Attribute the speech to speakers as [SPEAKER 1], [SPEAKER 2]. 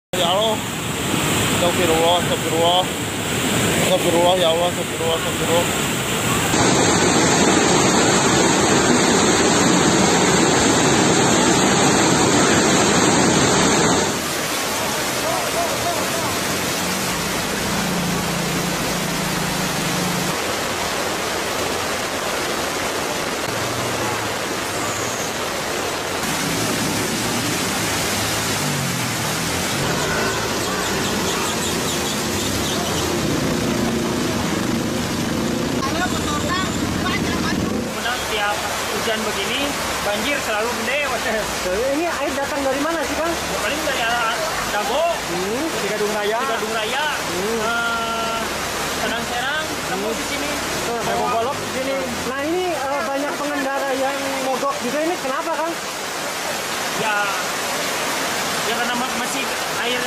[SPEAKER 1] Ya Allah, astagfirullah, astagfirullah, astagfirullah, ya Allah, astagfirullah, astagfirullah.
[SPEAKER 2] Hujan begini, banjir selalu gede.
[SPEAKER 3] Ini air datang dari mana sih, Kang?
[SPEAKER 2] Paling dari arah Dago,
[SPEAKER 3] Di Gadung Raya.
[SPEAKER 2] Gadung Raya, Serang-Serang, kamu di sini.
[SPEAKER 3] Golok di sini. Nah, ini banyak pengendara yang mogok juga, ini kenapa, Kang?
[SPEAKER 2] Ya karena masih air